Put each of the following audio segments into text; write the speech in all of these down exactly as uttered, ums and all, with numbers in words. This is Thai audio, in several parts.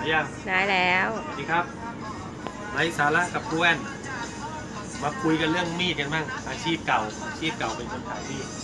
ได้ยังได้แล้วสวัสดีครับไร้สาระกับกูแว่นมาคุยกันเรื่องมีดกันบ้างอาชีพเก่าอาชีพเก่าเป็นคนขายมีด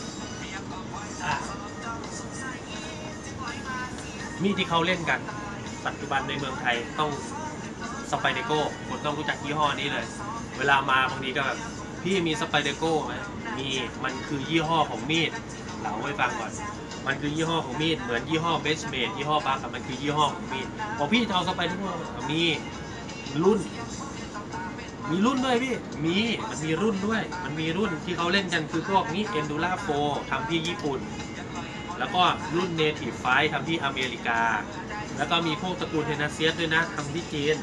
มีดที่เขาเล่นกันปัจจุบันในเมืองไทยต้องสไปเดโก้คนต้องรู้จักยี่ห้อนี้เลย เวลามาบางทีก็แบบพี่มีสไปเดโก้ไหมมีมันคือยี่ห้อของมีดเล่าให้ฟังก่อนมันคือยี่ห้อของมีดเหมือนยี่ห้อเบสเมดยี่ห้อปาร์คมันคือยี่ห้อของมีดพอพี่จะเอาสไปเดโก้มีรุ่นมีรุ่นด้วยพี่มีมันมีรุ่นด้วยมันมีรุ่นที่เขาเล่นกันคือพวกนี้ Endura โฟร์ ทำที่ญี่ปุ่นแล้วก็รุ่น Native Fight ทำที่อเมริกาแล้วก็มีพวกตระกูลเทนาเซียสด้วยนะทำที่จีน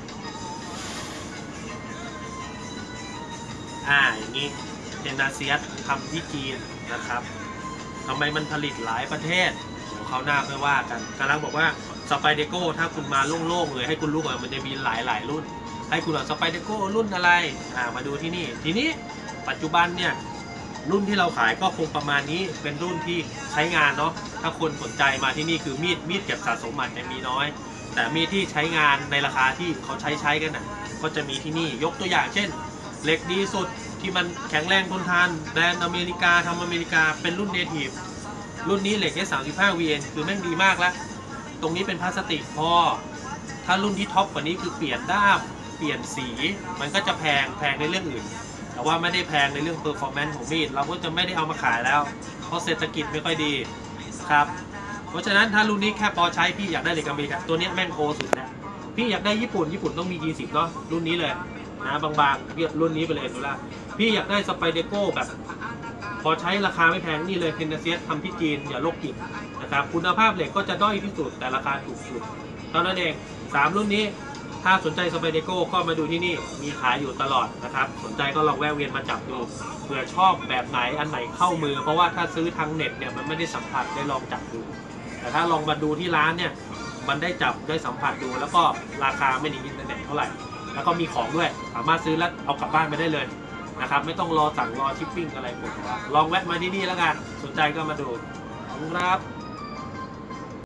อ่าอย่างนี้เทนาเซียสทำที่จีนนะครับทำไมมันผลิตหลายประเทศเดี๋ยวเขาหน้าไม่ว่ากันกำลังบอกว่าสไปเดโก้ถ้าคุณมาโล่งๆเลยให้คุณรู้ก่อนมันจะมีหลายๆรุ่นให้คุณเอาสไปเดโก้รุ่นอะไรอ่ามาดูที่นี่ทีนี้ปัจจุบันเนี่ยรุ่นที่เราขายก็คงประมาณนี้เป็นรุ่นที่ใช้งานเนาะถ้าคนสนใจมาที่นี่คือมีดมีดเก็บสะสมอาจจะมีน้อยแต่มีดที่ใช้งานในราคาที่เขาใช้ใช้กันน่ะก็จะมีที่นี่ยกตัวอย่างเช่นเหล็กดีสุดที่มันแข็งแรงทนทานแบรนด์อเมริกาทำอเมริกาเป็นรุ่นเนทีฟรุ่นนี้เหล็ก เอส สามสิบห้า วี เอ็น คือแม่งดีมากแล้วตรงนี้เป็นพลาสติกพอถ้ารุ่นที่ท็อปกว่านี้คือเปลี่ยนด้ามเปลี่ยนสีมันก็จะแพงแพงในเรื่องอื่นแต่ว่าไม่ได้แพงในเรื่อง performance ของมีดเราก็จะไม่ได้เอามาขายแล้วเพราะเศรษฐกิจไม่ค่อยดีครับเพราะฉะนั้นถ้ารุ่นนี้แค่พอใช้พี่อยากได้เหล็กอเมริกาตัวนี้แม่งโอสุดแล้วพี่อยากได้ญี่ปุ่นญี่ปุ่นต้องมี ยี่สิบ เนาะรุ่นนี้เลยนะบางๆเรียกรุ่นนี้ไปเลยดูละพี่อยากได้สไปเดโก้แบบพอใช้ราคาไม่แพงนี่เลยเทนเนเซียสทำที่จีนอย่าโลกจิตนะครับคุณภาพเหล็กก็จะด้อยที่สุดแต่ราคาถูกสุดเท่านั้นเองสามรุ่นนี้ถ้าสนใจสไปเดโก้ก็มาดูที่นี่มีขายอยู่ตลอดนะครับสนใจก็ลองแวะเวียนมาจับดูเผื่อชอบแบบไหนอันไหนเข้ามือเพราะว่าถ้าซื้อทางเน็ตเนี่ยมันไม่ได้สัมผัสได้ลองจับดูแต่ถ้าลองมาดูที่ร้านเนี่ยมันได้จับได้สัมผัสดูแล้วก็ราคาไม่หนีอินเทอร์เน็ตเท่าไหร่แล้วก็มีของด้วยสามารถซื้อแล้วเอากลับบ้านไปได้เลยนะครับไม่ต้องรอสั่งรอชิปปิ้งอะไรผมลองแวะมาที่นี่แล้วกันสนใจก็มาดูครับ